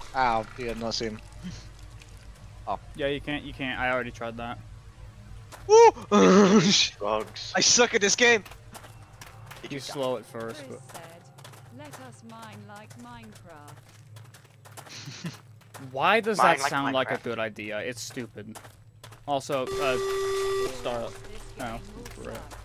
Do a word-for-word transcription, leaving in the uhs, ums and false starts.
Ow, you have no sim. Oh. Yeah, you can't. You can't. I already tried that. Woo! Drugs. I suck at this game. You slow at first, but. Said, let us mine like Minecraft. Why does Mine that like sound like a Minecraft. good idea? It's stupid. Also, uh, start. This Oh, game will right. suck.